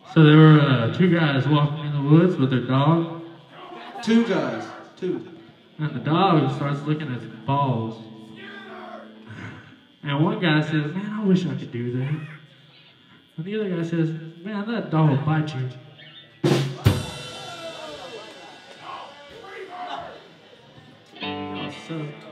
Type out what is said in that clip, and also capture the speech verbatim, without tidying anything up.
So there were uh, two guys walking in the woods with their dog. Two guys. Two. And the dog starts looking at his balls. And one guy says, man, I wish I could do that. And the other guy says, man, that dog will bite you. Oh, so